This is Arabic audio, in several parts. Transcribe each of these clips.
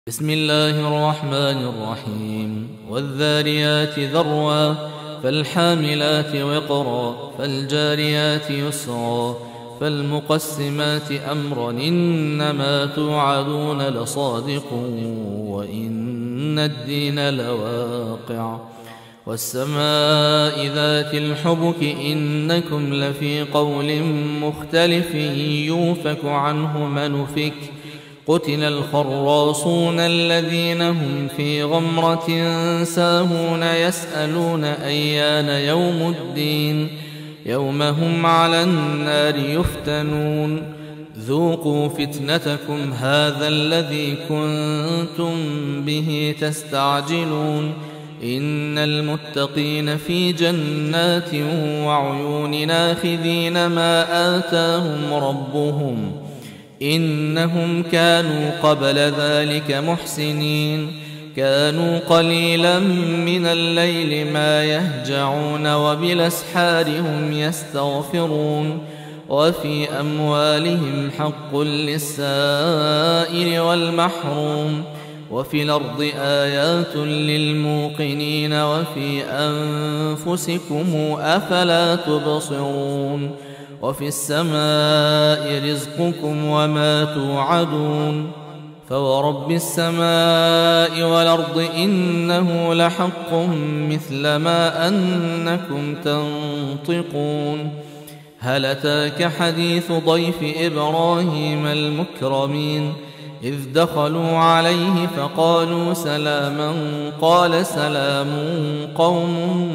بسم الله الرحمن الرحيم والذاريات ذروا فالحاملات وقرا فالجاريات يسرا فالمقسمات أمرا إنما توعدون لصادق وإن الدين لواقع والسماء ذات الحبك إنكم لفي قول مختلف يوفك عنه من أفك قتل الخراصون الذين هم في غمرة ساهون يسألون أيان يوم الدين يوم هم على النار يفتنون ذوقوا فتنتكم هذا الذي كنتم به تستعجلون إن المتقين في جنات وعيون ناخذين ما آتاهم ربهم إنهم كانوا قبل ذلك محسنين كانوا قليلا من الليل ما يهجعون وبالأسحار هم يستغفرون وفي أموالهم حق للسائل والمحروم وفي الأرض آيات للموقنين وفي أنفسكم أفلا تبصرون وفي السماء رزقكم وما توعدون فورب السماء والأرض إنه لحق مثل ما أنكم تنطقون هل أتاك حديث ضيف إبراهيم المكرمين إذ دخلوا عليه فقالوا سلاما قال سلام قوم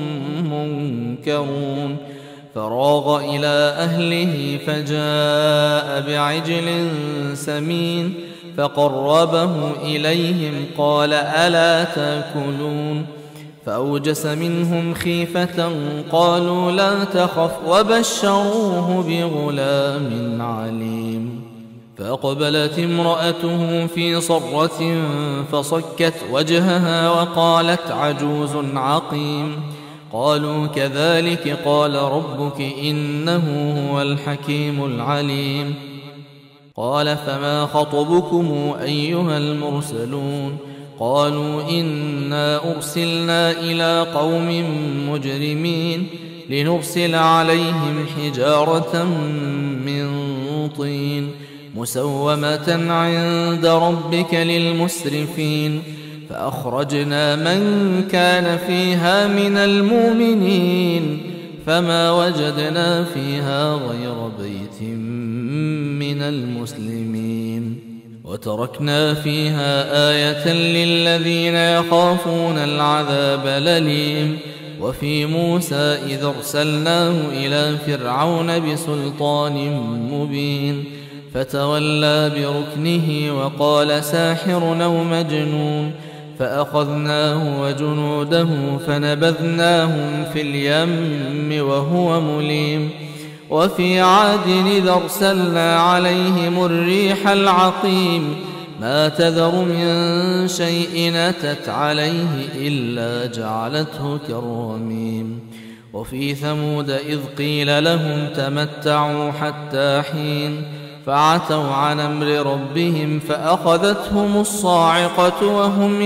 منكرون فراغ إلى أهله فجاء بعجل سمين فقربه إليهم قال ألا تأكلون فأوجس منهم خيفة قالوا لا تخف وبشروه بغلام عليم فأقبلت امرأته في صرة فصكت وجهها وقالت عجوز عقيم قالوا كذلك قال ربك إنه هو الحكيم العليم قال فما خطبكم أيها المرسلون قالوا إنا أرسلنا إلى قوم مجرمين لنرسل عليهم حجارة من طين مسومة عند ربك للمسرفين فأخرجنا من كان فيها من المؤمنين فما وجدنا فيها غير بيت من المسلمين وتركنا فيها آية للذين يخافون العذاب الأليم وفي موسى إذ أرسلناه إلى فرعون بسلطان مبين فتولى بركنه وقال ساحر أو مجنون فأخذناه وجنوده فنبذناهم في اليم وهو مليم وفي عاد إذ أرسلنا عليهم الريح العقيم ما تذر من شيء أتت عليه إلا جعلته كالرميم وفي ثمود إذ قيل لهم تمتعوا حتى حين فعتوا عن أمر ربهم فأخذتهم الصاعقة وهم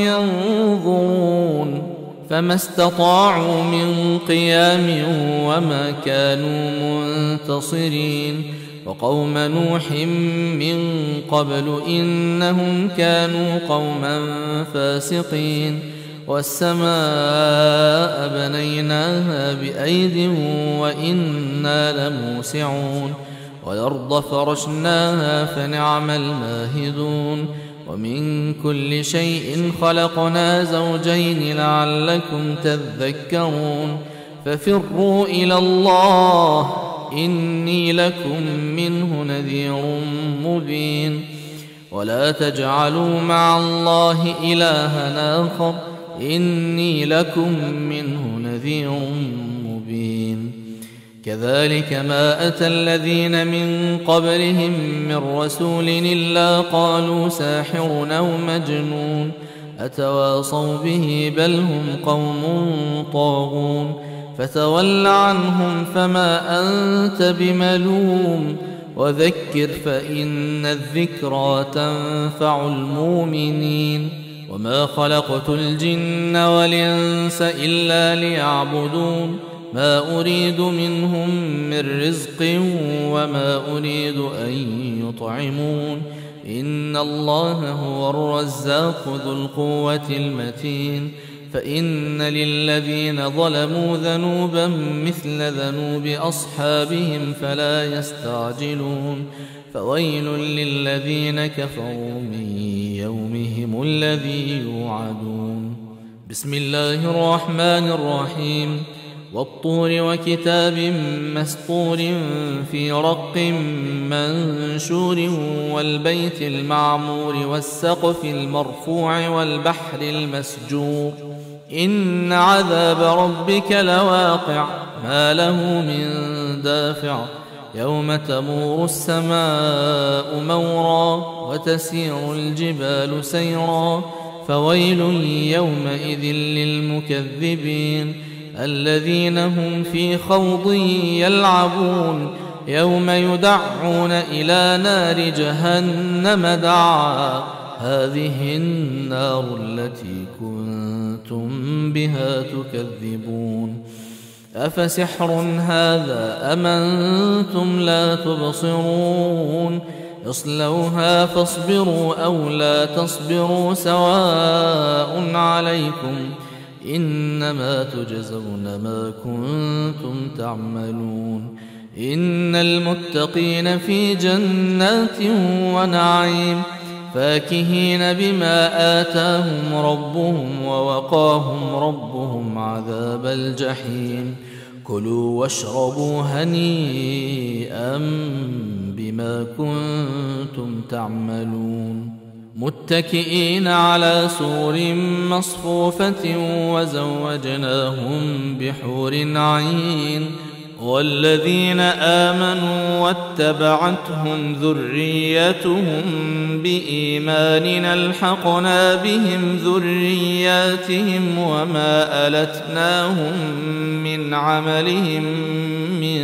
ينظرون فما استطاعوا من قيام وما كانوا منتصرين وقوم نوح من قبل إنهم كانوا قوما فاسقين والسماء بنيناها بأيد وإنا لموسعون والأرض فرشناها فنعم الماهدون ومن كل شيء خلقنا زوجين لعلكم تذكرون ففروا إلى الله إني لكم منه نذير مبين ولا تجعلوا مع الله إلها آخر إني لكم منه نذير مبين كذلك ما أتى الذين من قبلهم من رسول إلا قالوا ساحر أو مجنون أتواصوا به بل هم قوم طاغون فتول عنهم فما أنت بملوم وذكر فإن الذكرى تنفع المؤمنين وما خلقت الجن والإنس إلا ليعبدون ما أريد منهم من رزق وما أريد أن يطعمون إن الله هو الرزاق ذو القوة المتين فإن للذين ظلموا ذنوبا مثل ذنوب أصحابهم فلا يستعجلون فويل للذين كفروا من يومهم الذي يوعدون بسم الله الرحمن الرحيم والطور وكتاب مسطور في رق منشور والبيت المعمور والسقف المرفوع والبحر المسجور إن عذاب ربك لواقع ما له من دافع يوم تمور السماء مورا وتسير الجبال سيرا فويل يومئذ للمكذبين الذين هم في خوض يلعبون يوم يدعون إلى نار جهنم دعا هذه النار التي كنتم بها تكذبون أفسحر هذا أم أنتم لا تبصرون اصلوها فاصبروا أو لا تصبروا سواء عليكم إنما تجزون ما كنتم تعملون إن المتقين في جنات ونعيم فاكهين بما آتاهم ربهم ووقاهم ربهم عذاب الجحيم كلوا واشربوا هنيئا بما كنتم تعملون متكئين على سور مصفوفة وزوجناهم بحور عين والذين آمنوا واتبعتهم ذريتهم بإيمان ألحقنا بهم ذرياتهم وما ألتناهم من عملهم من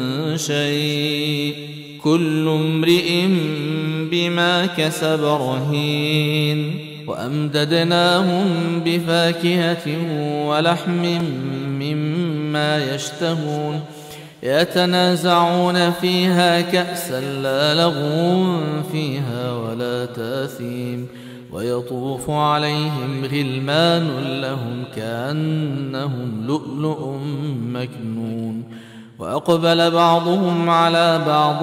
شيء كل امرئ بما كسب رهين وأمددناهم بفاكهة ولحم مما يشتهون يتنازعون فيها كأسا لا لغو فيها ولا تاثيم ويطوف عليهم غلمان لهم كأنهم لؤلؤ مكنون وأقبل بعضهم على بعض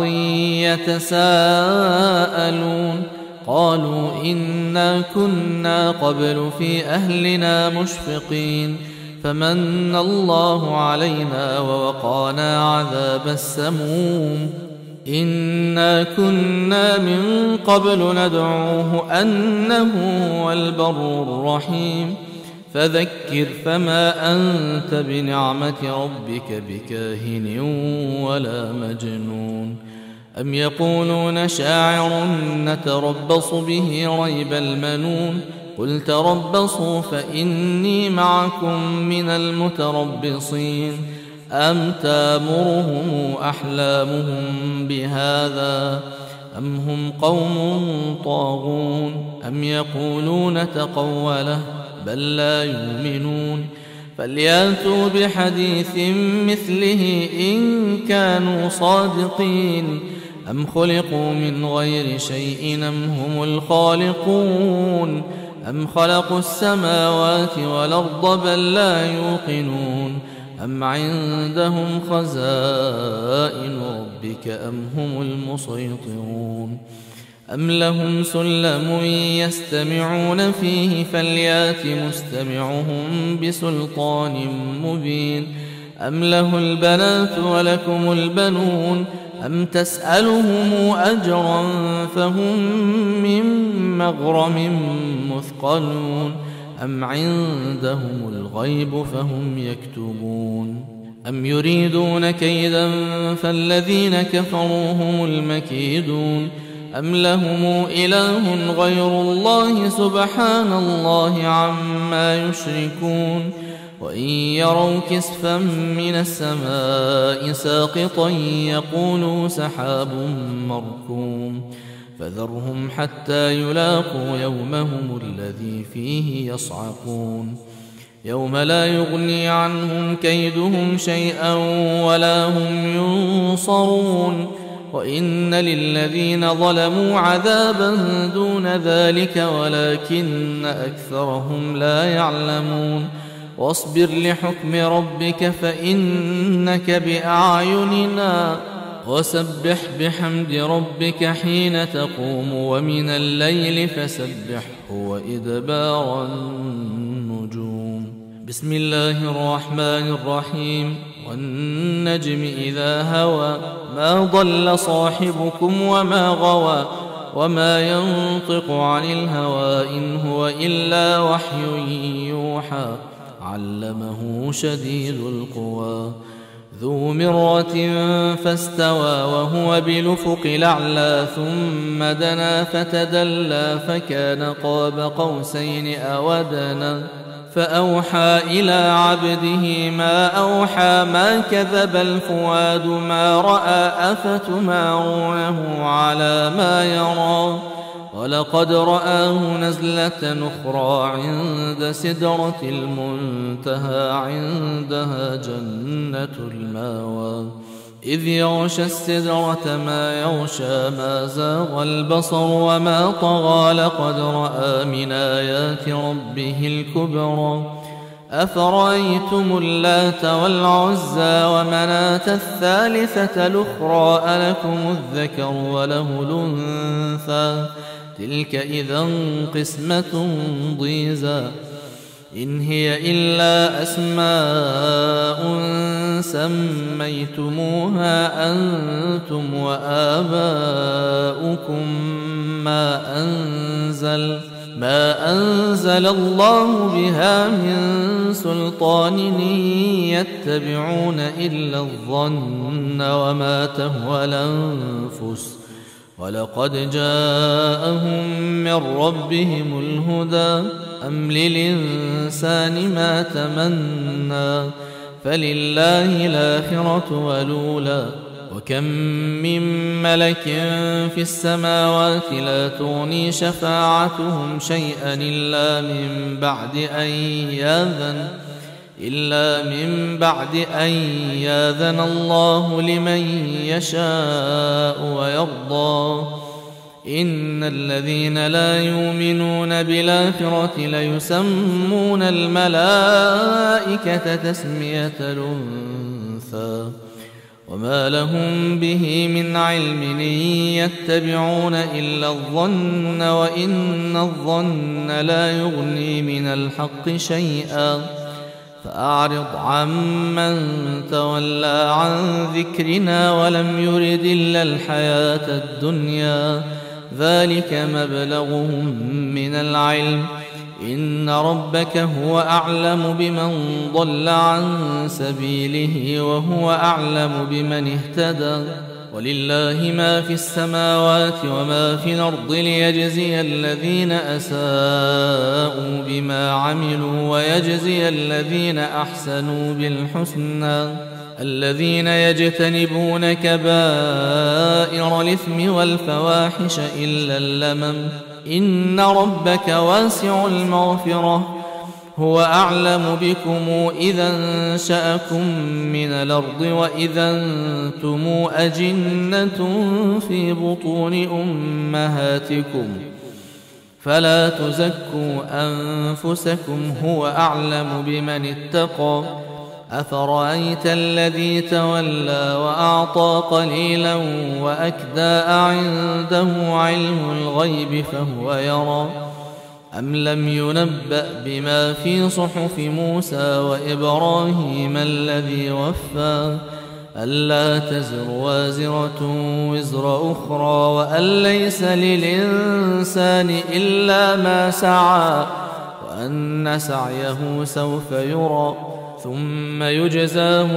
يتساءلون قالوا إنا كنا قبل في أهلنا مشفقين فمن الله علينا ووقانا عذاب السموم إنا كنا من قبل ندعوه أنه هو البر الرحيم فذكر فما أنت بنعمة ربك بكاهن ولا مجنون أم يقولون شاعر نتربص به ريب المنون قل تربصوا فإني معكم من المتربصين أم تامرهم أحلامهم بهذا أم هم قوم طاغون أم يقولون تقوله بل لا يؤمنون فلياتوا بحديث مثله إن كانوا صادقين أم خلقوا من غير شيء أم هم الخالقون أم خلقوا السماوات والأرض بل لا يوقنون أم عندهم خزائن ربك أم هم المسيطرون أم لهم سلم يستمعون فيه فليات مستمعهم بسلطان مبين أم له البنات ولكم البنون أم تسألهم أجرا فهم من مغرم مثقلون أم عندهم الغيب فهم يكتبون أم يريدون كيدا فالذين كفروا هم المكيدون أم لهم إله غير الله سبحان الله عما يشركون وإن يروا كسفا من السماء ساقطا يقولوا سحاب مركوم فذرهم حتى يلاقوا يومهم الذي فيه يصعقون يوم لا يغني عنهم كيدهم شيئا ولا هم ينصرون وإن للذين ظلموا عذابا دون ذلك ولكن أكثرهم لا يعلمون واصبر لحكم ربك فإنك بأعيننا وسبح بحمد ربك حين تقوم ومن الليل فسبحه وإدبار النجوم بسم الله الرحمن الرحيم والنجم إذا هوى ما ضل صاحبكم وما غوى وما ينطق عن الهوى إن هو إلا وحي يوحى علمه شديد القوى ذو مرة فاستوى وهو بالأفق الأعلى ثم دنا فتدلى فكان قاب قوسين أو أدنى فأوحى إلى عبده ما أوحى ما كذب الفؤاد ما رأى أفتمارونه على ما يرى ولقد رآه نزلة أخرى عند سدرة المنتهى عندها جنة المأوى إذ يغشى السدرة ما يغشى ما زاغ البصر وما طغى لقد رأى من آيات ربه الكبرى أفرأيتم اللات والعزى ومناة الثالثة الأخرى ألكم الذكر وله الأنثى تلك إذا قسمة ضيزى إن هي إلا أسماء سميتموها أنتم وآباؤكم ما أنزل الله بها من سلطان يتبعون إلا الظن وما تهوى الأنفس ولقد جاءهم من ربهم الهدى أم للإنسان ما تمنى فلله الآخرة والأولى وكم من ملك في السماوات لا تغني شفاعتهم شيئا إلا من بعد أن يأذن الله لمن يشاء ويرضى إن الذين لا يؤمنون بالآخرة ليسمون الملائكة تسمية الأنثى وما لهم به من علم إن يتبعون إلا الظن وإن الظن لا يغني من الحق شيئا فأعرض عمن تولى عن ذكرنا ولم يرد إلا الحياة الدنيا ذلك مبلغهم من العلم إن ربك هو أعلم بمن ضل عن سبيله وهو أعلم بمن اهتدى ولله ما في السماوات وما في الأرض ليجزي الذين أساءوا بما عملوا ويجزي الذين أحسنوا بالحسنى الذين يجتنبون كبائر الإثم والفواحش إلا اللمم إن ربك واسع المغفرة هو أعلم بكم إذا أنشأكم من الأرض وإذا أنتم أجنة في بطون أمهاتكم فلا تزكوا أنفسكم هو أعلم بمن اتقى أفرأيت الذي تولى وأعطى قليلا وأكدى عنده علم الغيب فهو يرى أم لم ينبأ بما في صحف موسى وإبراهيم الذي وفى ألا تزر وازرة وزر أخرى وأن ليس للإنسان إلا ما سعى وأن سعيه سوف يرى ثم يجزاه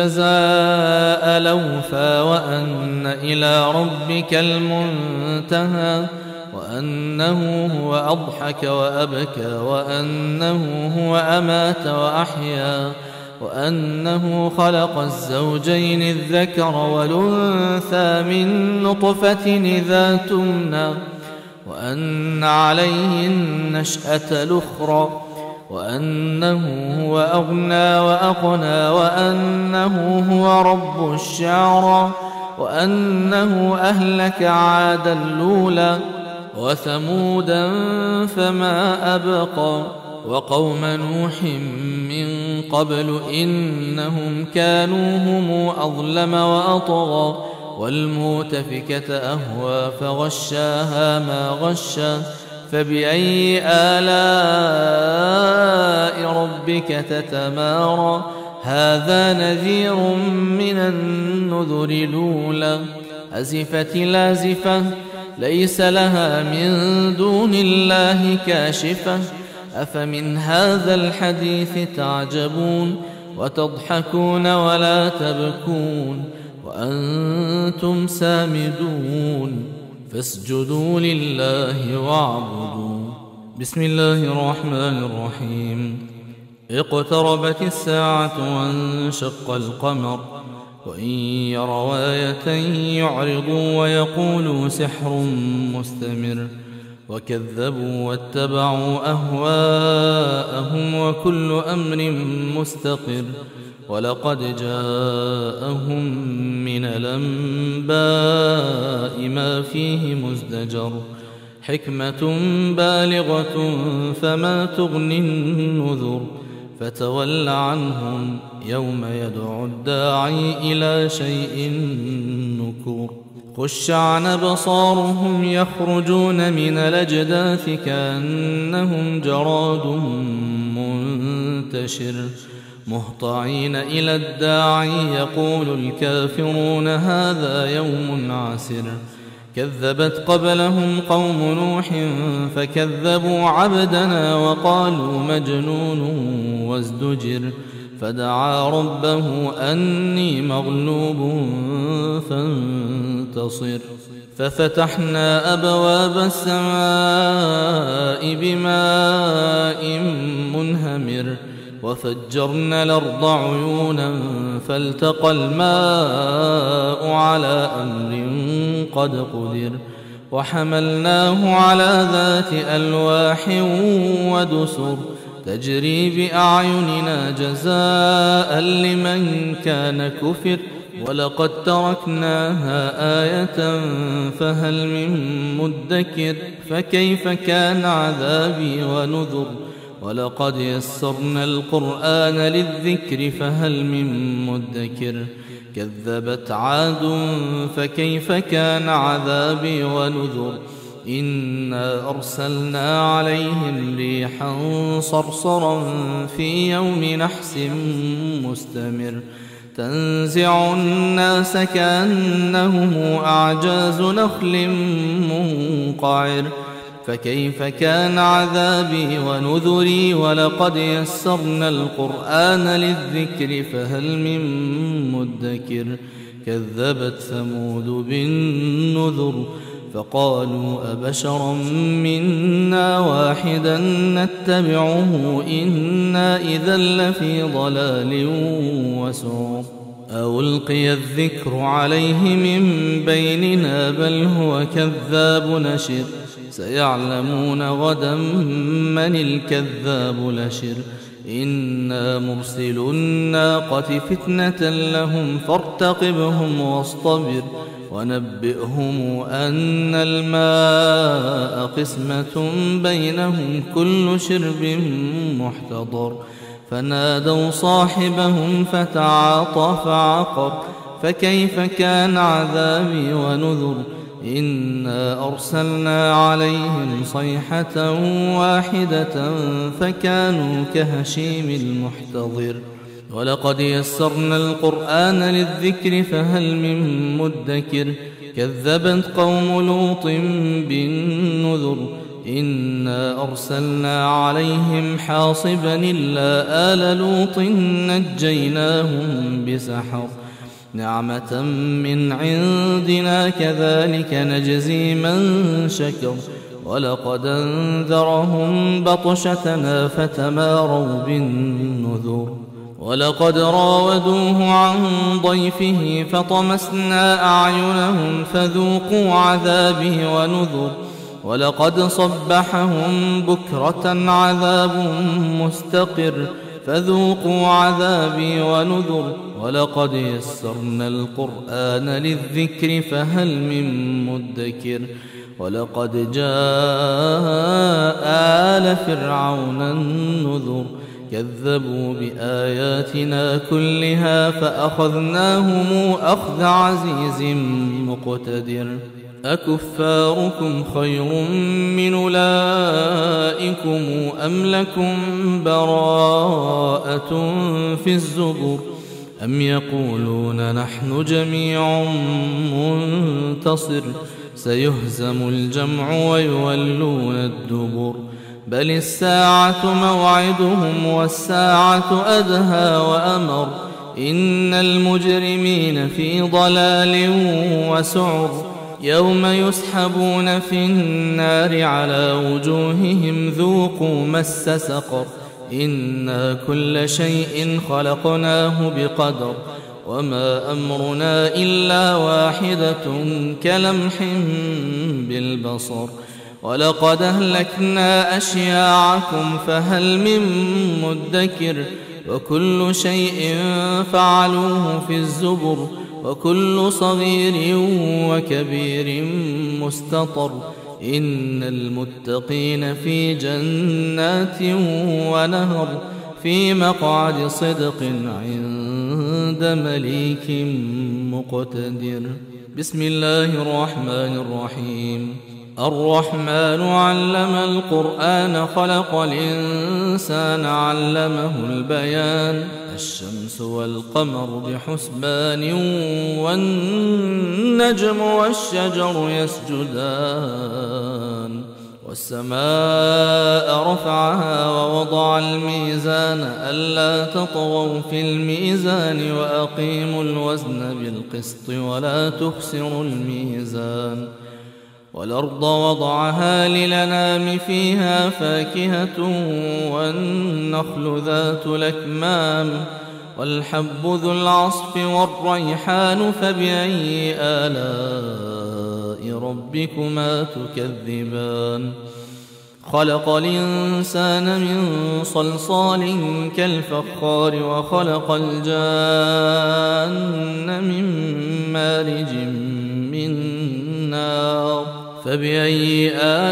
الجزاء الأوفى وأن إلى ربك المنتهى وأن وأنه هو أضحك وأبكى وأنه هو أمات وأحيا وأنه خلق الزوجين الذكر والأنثى من نطفة إذا تمنى وأن عليه النشأة الأخرى وأنه هو أغنى وأقنى وأنه هو رب الشعرى وأنه أهلك عادا الأولى وثمودا فما أبقى وقوم نوح من قبل إنهم كانوا هم أظلم وأطغى والمؤتفكة أهوى فغشاها ما غشى فبأي آلاء ربك تتمارى هذا نذير من النذر الأولى أزفت لازفة ليس لها من دون الله كاشفة أفمن هذا الحديث تعجبون وتضحكون ولا تبكون وأنتم سامدون فاسجدوا لله واعبدوا. بسم الله الرحمن الرحيم. اقتربت الساعة وانشق القمر وإن يروا آية يعرضوا ويقولوا سحر مستمر وكذبوا واتبعوا أهواءهم وكل أمر مستقر ولقد جاءهم من الأنباء ما فيه مزدجر حكمة بالغة فما تغني النذر فتول عنهم يوم يدعو الداعي إلى شيء نكور خش عن أبصارهم يخرجون من الأجداث كأنهم جراد منتشر مهطعين إلى الداعي يقول الكافرون هذا يوم عسر كذبت قبلهم قوم نوح فكذبوا عبدنا وقالوا مجنون وازدجر فدعا ربه أني مغلوب فانتصر ففتحنا أبواب السماء بماء منهمر وفجرنا الأرض عيونا فالتقى الماء على أمر قد قدر وحملناه على ذات ألواح ودسر تجري بأعيننا جزاء لمن كان كفر ولقد تركناها آية فهل من مدكر فكيف كان عذابي ونذر ولقد يسرنا القرآن للذكر فهل من مدكر كذبت عاد فكيف كان عذابي ونذر إنا أرسلنا عليهم ريحا صرصرا في يوم نحس مستمر تنزع الناس كأنهم أعجاز نخل منقعر فكيف كان عذابي ونذري ولقد يسرنا القرآن للذكر فهل من مدكر كذبت ثمود بالنذر فقالوا أبشرا منا واحدا نتبعه إنا إذا لفي ضلال وسعر أو ألقي الذكر عليه من بيننا بل هو كذاب نشر سيعلمون غدا من الكذاب الأشر إنا مرسل الناقة فتنة لهم فارتقبهم واصطبر ونبئهم أن الماء قسمة بينهم كل شرب محتضر فنادوا صاحبهم فتعاطى فعقر فكيف كان عذابي ونذر إنا أرسلنا عليهم صيحة واحدة فكانوا كهشيم المحتضر ولقد يسرنا القرآن للذكر فهل من مدكر كذبت قوم لوط بالنذر إنا أرسلنا عليهم حاصبا إلا آل لوط نجيناهم بسحر نعمة من عندنا كذلك نجزي من شكر ولقد أنذرهم بطشتنا فتماروا بالنذر ولقد راودوه عن ضيفه فطمسنا أعينهم فذوقوا عذابي ونذر ولقد صبحهم بكرة عذاب مستقر فذوقوا عذابي ونذر ولقد يسرنا القرآن للذكر فهل من مدكر ولقد جاء آل فرعون النذر كذبوا بآياتنا كلها فأخذناهم أخذ عزيز مقتدر أكفاركم خير من أولئكم أم لكم براءة في الزبر أم يقولون نحن جميع منتصر سيهزم الجمع ويولون الدبر بل الساعة موعدهم والساعة أدهى وأمر إن المجرمين في ضلال وسعر يوم يسحبون في النار على وجوههم ذوقوا مس سقر إنا كل شيء خلقناه بقدر وما أمرنا إلا واحدة كلمح بالبصر ولقد أهلكنا أشياعكم فهل من مدكر وكل شيء فعلوه في الزبر وكل صغير وكبير مستطر إن المتقين في جنات ونهر في مقعد صدق عند مليك مقتدر بسم الله الرحمن الرحيم الرحمن علم القرآن خلق الإنسان علمه البيان الشمس والقمر بحسبان والنجم والشجر يسجدان والسماء رفعها ووضع الميزان ألا تطغوا في الميزان وأقيموا الوزن بالقسط ولا تخسروا الميزان والأرض وضعها للأنام فيها فاكهة والنخل ذات الأكمام والحب ذو العصف والريحان فبأي آلاء ربكما تكذبان خلق الإنسان من صلصال كالفخار وخلق الجان من مارج من نار فبأي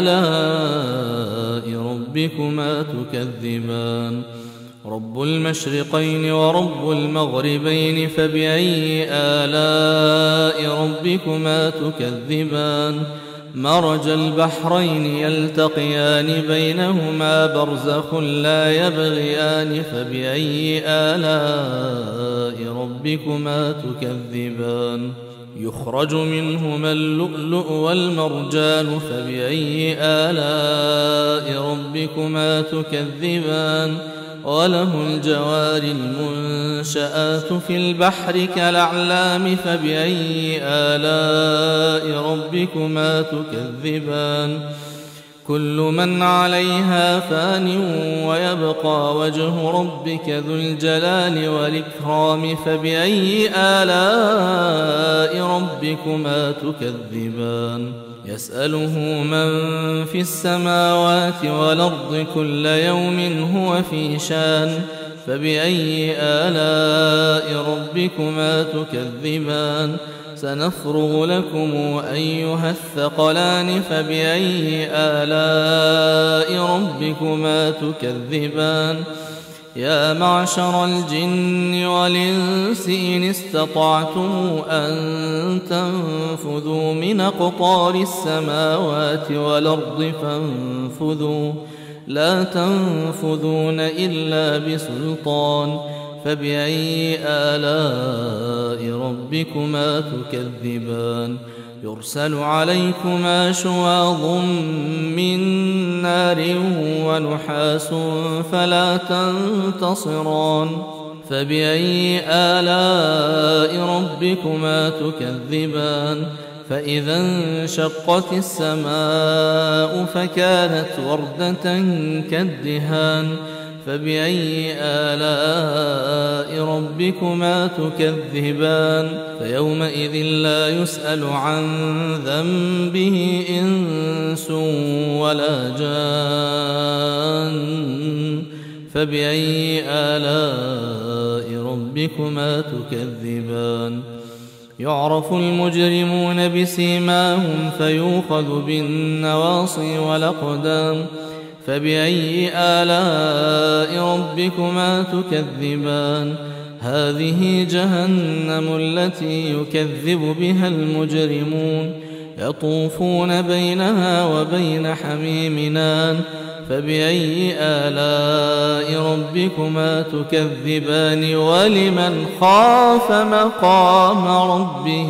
آلاء ربكما تكذبان رب المشرقين ورب المغربين فبأي آلاء ربكما تكذبان مرج البحرين يلتقيان بينهما برزخ لا يبغيان فبأي آلاء ربكما تكذبان يخرج منهما اللؤلؤ والمرجان فبأي آلاء ربكما تكذبان وله الجوار المنشآت في البحر كالأعلام فبأي آلاء ربكما تكذبان كل من عليها فان ويبقى وجه ربك ذو الجلال والإكرام فبأي آلاء ربكما تكذبان يسأله من في السماوات والأرض كل يوم هو في شان فبأي آلاء ربكما تكذبان سنفرغ لكم أيها الثقلان فبأي آلاء ربكما تكذبان يا معشر الجن والإنس إن استطعتم أن تنفذوا من أقطار السماوات والأرض فانفذوا لا تنفذون إلا بسلطان فبأي آلاء ربكما تكذبان يرسل عليكما شواظ من نار ونحاس فلا تنتصران فبأي آلاء ربكما تكذبان فإذا انشقت السماء فكانت وردة كالدهان فبأي آلاء ربكما تكذبان فيومئذ لا يسأل عن ذنبه إنس ولا جان فبأي آلاء ربكما تكذبان يعرف المجرمون بسيماهم فيؤخذ بالنواصي والأقدام فبأي آلاء ربكما تكذبان هذه جهنم التي يكذب بها المجرمون يطوفون بينها وبين حميم آن فبأي آلاء ربكما تكذبان ولمن خاف مقام ربه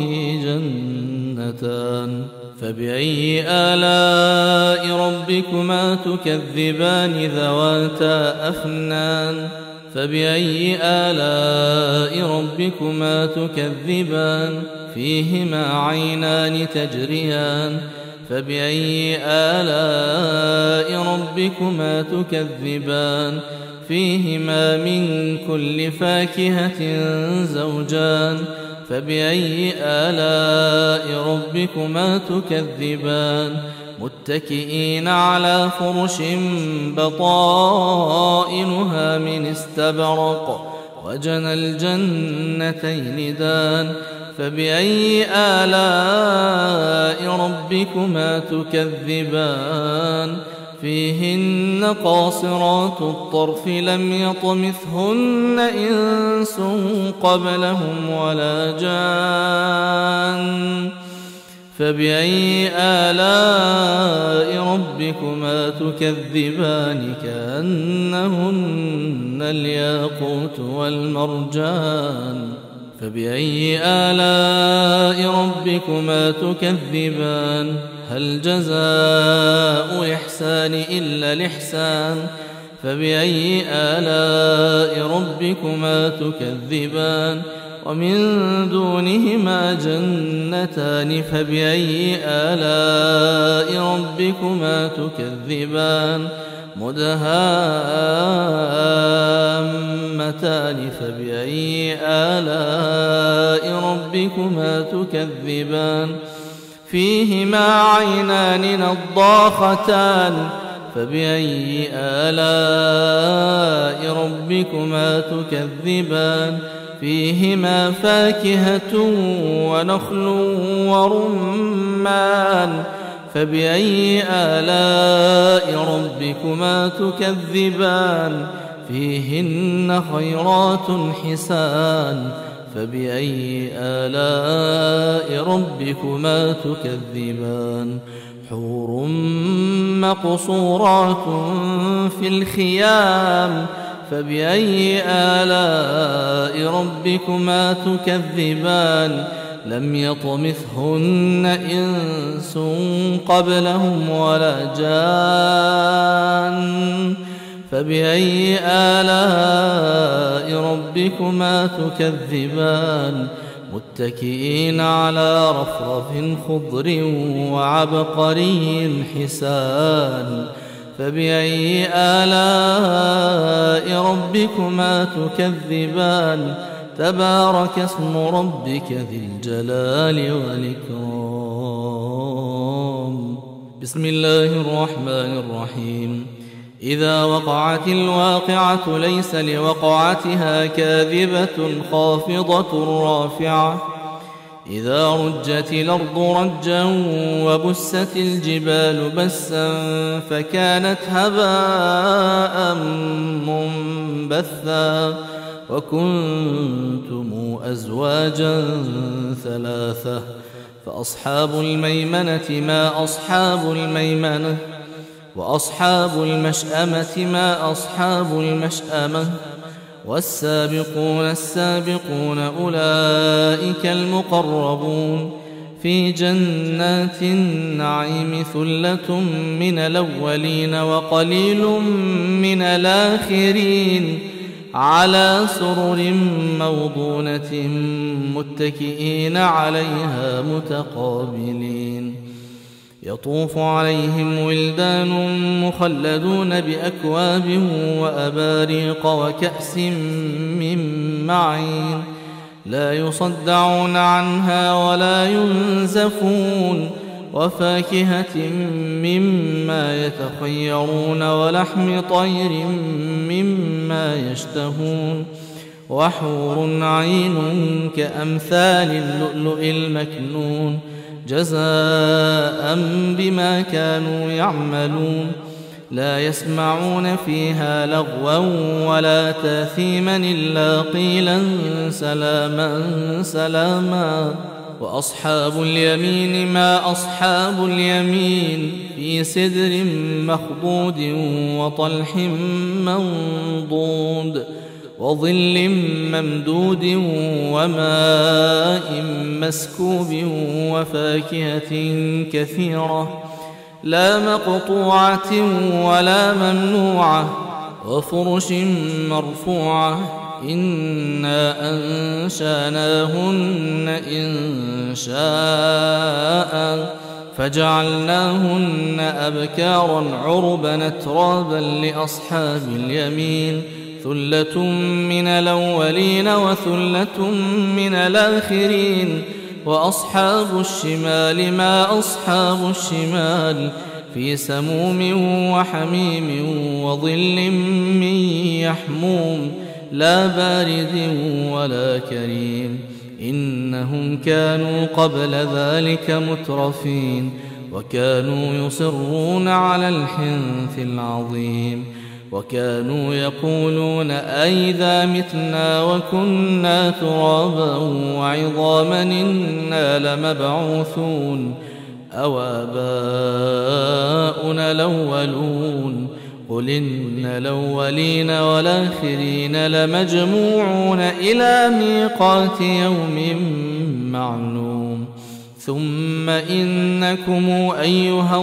جنتان فبأي آلاء ربكما تكذبان ذواتا أفنان فبأي آلاء ربكما تكذبان فيهما عينان تجريان فبأي آلاء ربكما تكذبان فيهما من كل فاكهة زوجان فبأي آلاء ربكما تكذبان متكئين على فرش بطائنها من استبرق وجنى الجنتين دان فبأي آلاء ربكما تكذبان فيهن قاصرات الطرف لم يطمثهن إنس قبلهم ولا جان فبأي آلاء ربكما تكذبان كأنهن الياقوت والمرجان فبأي آلاء ربكما تكذبان هل جزاء إحسان إلا الإحسان فبأي آلاء ربكما تكذبان ومن دونهما جنتان فبأي آلاء ربكما تكذبان مدهامتان فبأي آلاء ربكما تكذبان فيهما عينان نضاختان فبأي آلاء ربكما تكذبان فيهما فاكهة ونخل ورمان فبأي آلاء ربكما تكذبان فيهن خيرات حسان فبأي آلاء ربكما تكذبان حور مقصورات في الخيام فبأي آلاء ربكما تكذبان لم يطمثهن إنس قبلهم ولا جان فبأي آلاء ربكما تكذبان متكئين على رفرف خضر وعبقري حسان فبأي آلاء ربكما تكذبان تبارك اسم ربك ذي الجلال والإكرام بسم الله الرحمن الرحيم إذا وقعت الواقعة ليس لوقعتها كاذبة خافضة رافعة إذا رجت الأرض رجا وبست الجبال بسا فكانت هباء منبثا وكنتم أزواجا ثلاثة فأصحاب الميمنة ما أصحاب الميمنة وأصحاب المشأمة ما أصحاب المشأمة والسابقون السابقون أولئك المقربون في جنات النعيم ثلة من الأولين وقليل من الآخرين على سرر موضونة متكئين عليها متقابلين يطوف عليهم ولدان مخلدون بأكواب وأباريق وكأس من معين لا يصدعون عنها ولا ينزفون وفاكهة مما يتخيرون ولحم طير مما يشتهون وحور عين كأمثال اللؤلؤ المكنون جزاء بما كانوا يعملون لا يسمعون فيها لغوا ولا تاثيما إلا قيلا سلاما سلاما وأصحاب اليمين ما أصحاب اليمين في سدر مخضود وطلح منضود وظل ممدود وماء مسكوب وفاكهة كثيرة لا مقطوعة ولا ممنوعة وفرش مرفوعة إنا أنشأناهن إنشاء فجعلناهن أبكارا عربا أترابا لأصحاب اليمين ثلة من الأولين وثلة من الآخرين وأصحاب الشمال ما أصحاب الشمال في سموم وحميم وظل من يحموم لا بارد ولا كريم إنهم كانوا قبل ذلك مترفين وكانوا يصرون على الحنث العظيم وكانوا يقولون أئذا متنا وكنا ترابا وعظاما إنا لمبعوثون أو آباؤنا الأولون قل إن الأولين والآخرين لمجموعون إلى ميقات يوم معلوم ثم إنكم أيها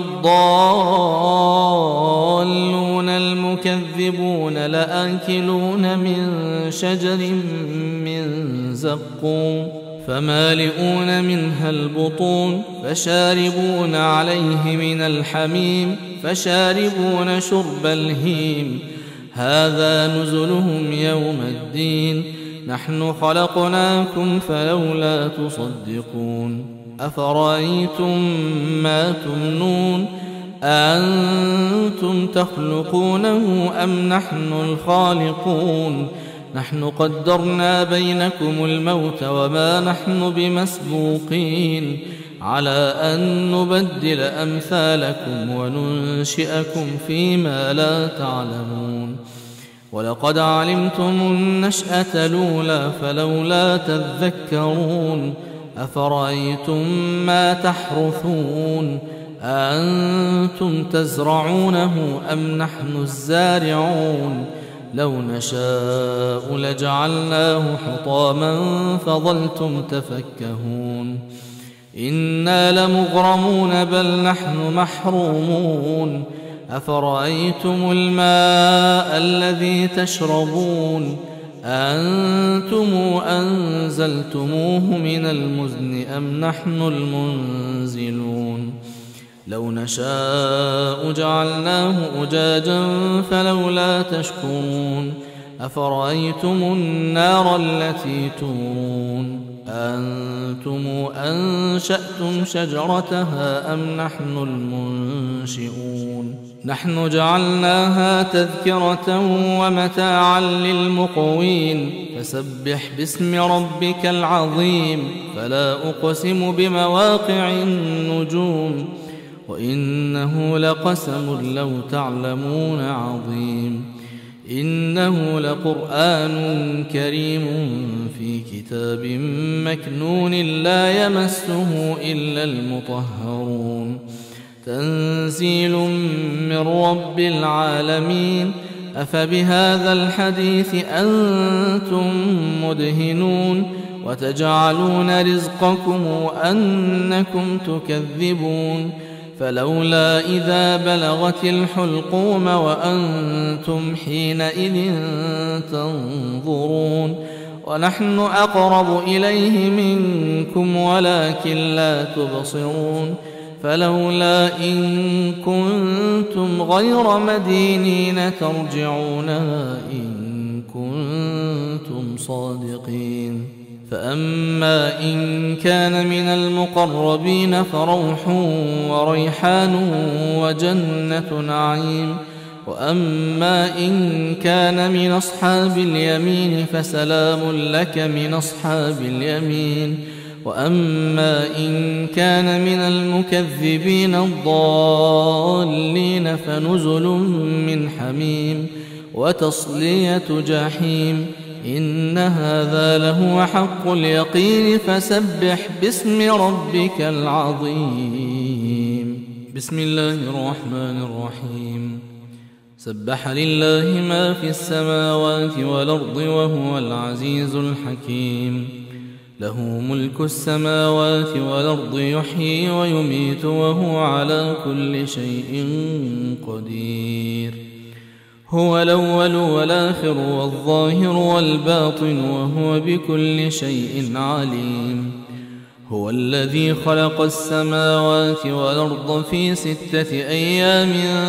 الضالون المكذبون لآكلون من شجر من زقوم فمالئون منها البطون فشاربون عليه من الحميم فشاربون شرب الهيم هذا نزلهم يوم الدين نحن خلقناكم فلولا تصدقون أفرأيتم ما تمنون أأنتم تخلقونه أم نحن الخالقون نحن قدرنا بينكم الموت وما نحن بمسبوقين على أن نبدل أمثالكم وننشئكم فيما لا تعلمون ولقد علمتم النشأة الأولى فلولا تذكرون أفرأيتم ما تحرثون أأنتم تزرعونه أم نحن الزارعون لو نشاء لجعلناه حطاما فظلتم تفكهون إنا لمغرمون بل نحن محرومون أفرأيتم الماء الذي تشربون أأنتم أنزلتموه من المزن أم نحن المنزلون لو نشاء جعلناه أجاجا فلولا تشكرون أفرأيتم النار التي تورون أنتم أنشأتم شجرتها أم نحن المنشئون نحن جعلناها تذكرة ومتاعا للمقوين فسبح باسم ربك العظيم فلا أقسم بمواقع النجوم وإنه لقسم لو تعلمون عظيم إنه لقرآن كريم في كتاب مكنون لا يمسه إلا المطهرون تنزيل من رب العالمين أفبهذا الحديث أنتم مدهنون وتجعلون رزقكم أنكم تكذبون فلولا إذا بلغت الحلقوم وأنتم حينئذ تنظرون ونحن أقرب إليه منكم ولكن لا تبصرون فلولا إن كنتم غير مدينين ترجعونها إن كنتم صادقين فأما إن كان من المقربين فروح وريحان وجنة نعيم وأما إن كان من أصحاب اليمين فسلام لك من أصحاب اليمين وأما إن كان من المكذبين الضالين فنزل من حميم وتصلية جحيم إن هذا لهو حق اليقين فسبح باسم ربك العظيم. بسم الله الرحمن الرحيم. سبح لله ما في السماوات والأرض وهو العزيز الحكيم. له ملك السماوات والأرض يحيي ويميت وهو على كل شيء قدير. هو الأول والآخر والظاهر والباطن وهو بكل شيء عليم. هو الذي خلق السماوات والأرض في 6 أيام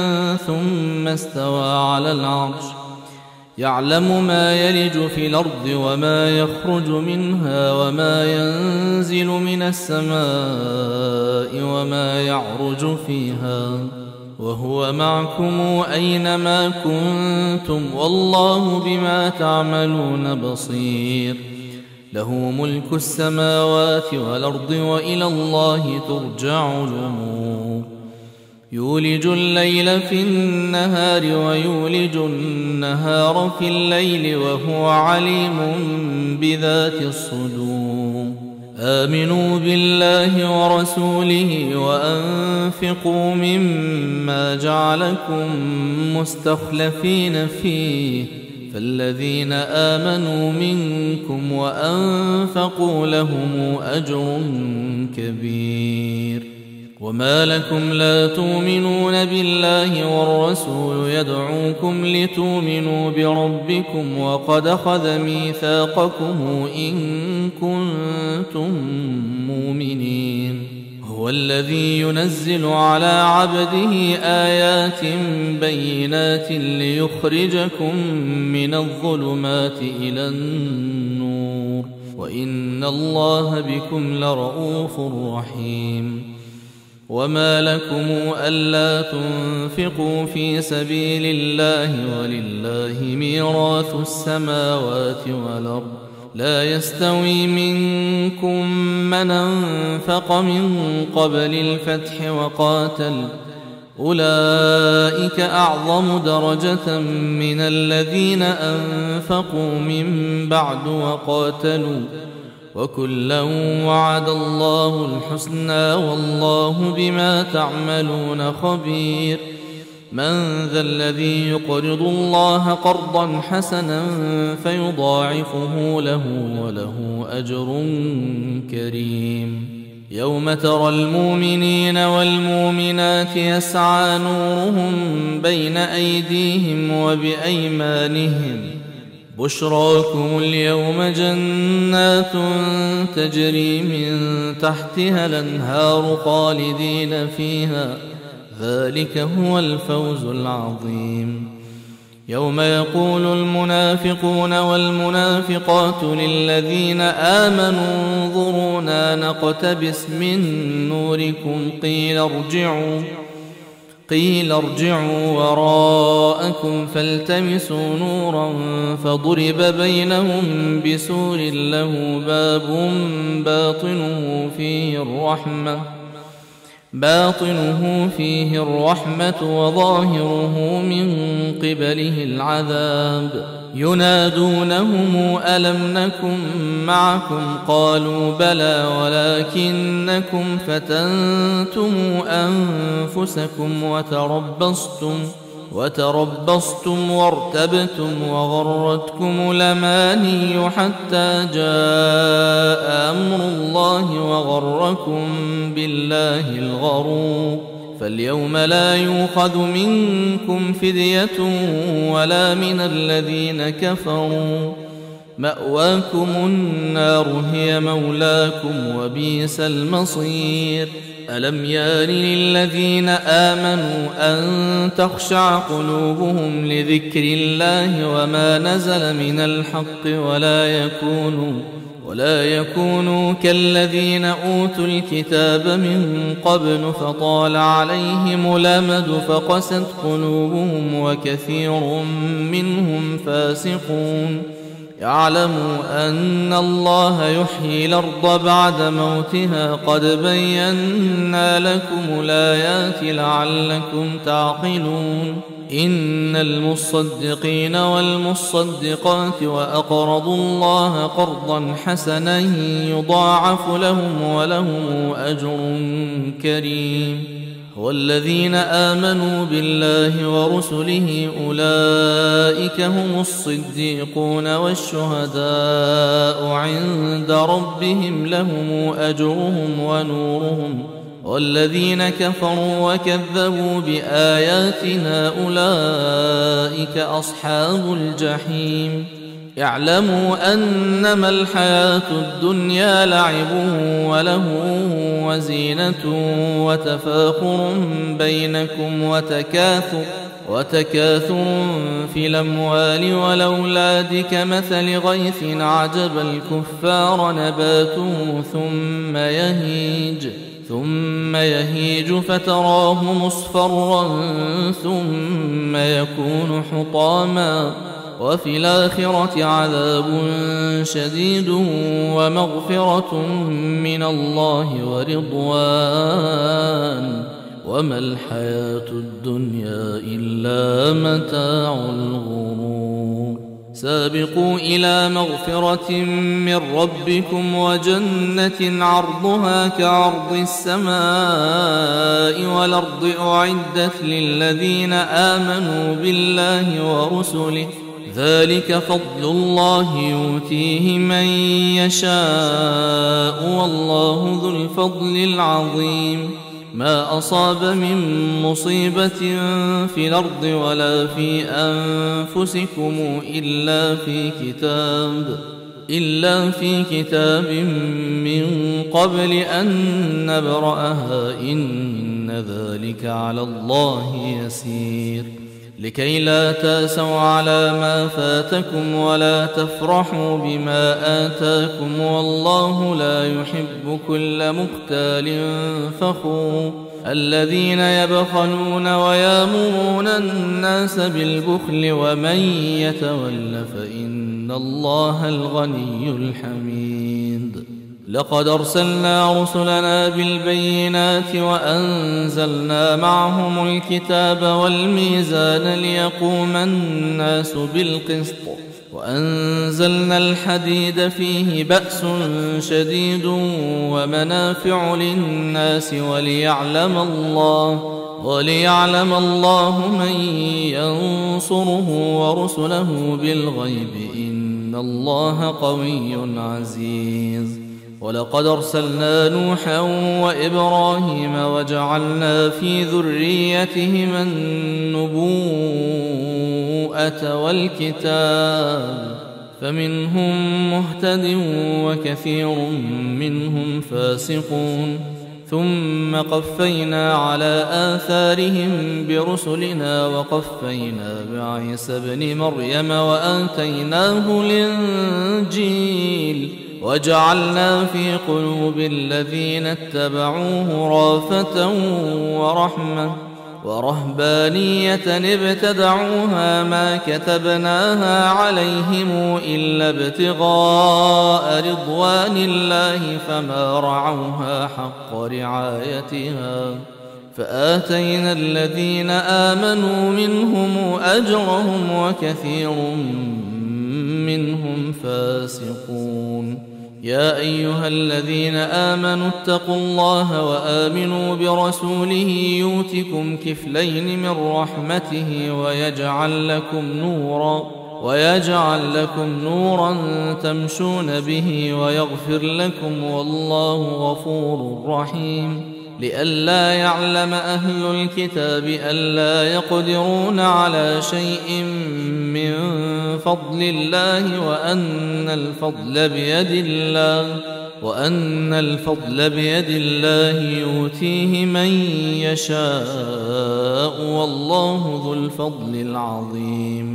ثم استوى على العرش يعلم ما يلج في الأرض وما يخرج منها وما ينزل من السماء وما يعرج فيها وهو معكم أينما كنتم والله بما تعملون بصير. له ملك السماوات والأرض وإلى الله ترجع الأمور. يولج الليل في النهار ويولج النهار في الليل وهو عليم بذات الصدور. آمنوا بالله ورسوله وأنفقوا مما جعلكم مستخلفين فيه فالذين آمنوا منكم وأنفقوا لهم أجر كبير. وما لكم لا تؤمنون بالله والرسول يدعوكم لتؤمنوا بربكم وقد أخذ ميثاقكم إن كنتم مؤمنين. هو الذي ينزل على عبده آيات بينات ليخرجكم من الظلمات إلى النور وإن الله بكم لرؤوف رحيم. وما لكم ألا تنفقوا في سبيل الله ولله ميراث السماوات والأرض لا يستوي منكم من أنفق من قبل الفتح وقاتل أولئك أعظم درجة من الذين أنفقوا من بعد وقاتلوا وكلا وعد الله الحسنى والله بما تعملون خبير. من ذا الذي يقرض الله قرضا حسنا فيضاعفه له وله أجر كريم. يوم ترى المؤمنين والمؤمنات يسعى نورهم بين أيديهم وبأيمانهم بشراكم اليوم جنات تجري من تحتها الأنهار خالدين فيها ذلك هو الفوز العظيم. يوم يقول المنافقون والمنافقات للذين آمنوا انظرونا نقتبس من نوركم قيل ارجعوا وراءكم فالتمسوا نورا فضرب بينهم بسور له باب باطنه فيه الرحمة وظاهره من قبله العذاب. ينادونهم ألم نكن معكم قالوا بلى ولكنكم فتنتم أنفسكم وتربصتم وارتبتم وغرتكم الأماني حتى جاء أمر الله وغركم بالله الغرور فاليوم لا يؤخذ منكم فدية ولا من الذين كفروا، مأواكم النار هي مولاكم وبئس المصير. ألم يان للذين آمنوا أن تخشع قلوبهم لذكر الله وما نزل من الحق ولا يكونوا كالذين أوتوا الكتاب من قبل فطال عليهم الأمد فقست قلوبهم وكثير منهم فاسقون. يعلموا أن الله يحيي الأرض بعد موتها قد بينا لكم الآيات لعلكم تعقلون. إن المصدقين والمصدقات وأقرضوا الله قرضا حسنا يضاعف لهم ولهم أجر كريم. والذين آمنوا بالله ورسله أولئك هم الصديقون والشهداء عند ربهم لهم أجرهم ونورهم. والذين كفروا وكذبوا بآياتنا أولئك أصحاب الجحيم. اعلموا أنما الحياة الدنيا لعب وله وزينة وتفاخر بينكم وتكاثر في الأموال والأولاد كمثل غيث عجب الكفار نباته ثم يهيج فتراه مصفرا ثم يكون حطاما وفي الآخرة عذاب شديد ومغفرة من الله ورضوان وما الحياة الدنيا إلا متاع الغرور. سابقوا إلى مغفرة من ربكم وجنة عرضها كعرض السماء والأرض أعدت للذين آمنوا بالله ورسله ذلك فضل الله يؤتيه من يشاء والله ذو الفضل العظيم. ما أصاب من مصيبة في الأرض ولا في أنفسكم إلا في كتاب من قبل أن نبرأها إن ذلك على الله يسير. لكي لا تأسوا على ما فاتكم ولا تفرحوا بما آتاكم والله لا يحب كل مختال فخور. الذين يبخلون ويامرون الناس بالبخل ومن يتول فإن الله الغني الحميد. لقد أرسلنا رسلنا بالبينات وأنزلنا معهم الكتاب والميزان ليقوم الناس بالقسط وأنزلنا الحديد فيه بأس شديد ومنافع للناس وليعلم الله من ينصره ورسله بالغيب إن الله قوي عزيز. ولقد أرسلنا نوحا وإبراهيم وجعلنا في ذريتهما النبوءة والكتاب فمنهم مهتد وكثير منهم فاسقون. ثم قفينا على آثارهم برسلنا وقفينا بعيسى ابن مريم وآتيناه الإنجيل وجعلنا في قلوب الذين اتبعوه رأفة ورحمة ورهبانية ابتدعوها ما كتبناها عليهم إلا ابتغاء رضوان الله فما رعوها حق رعايتها فآتينا الذين آمنوا منهم أجرهم وكثير منهم فاسقون. يا أيها الذين آمنوا اتقوا الله وآمنوا برسوله يؤتكم كفلين من رحمته ويجعل لكم نورا تمشون به ويغفر لكم والله غفور رحيم. لئلا يعلم أهل الكتاب ألا يقدرون على شيء من فضل الله وأن الفضل بيد الله يؤتيه من يشاء والله ذو الفضل العظيم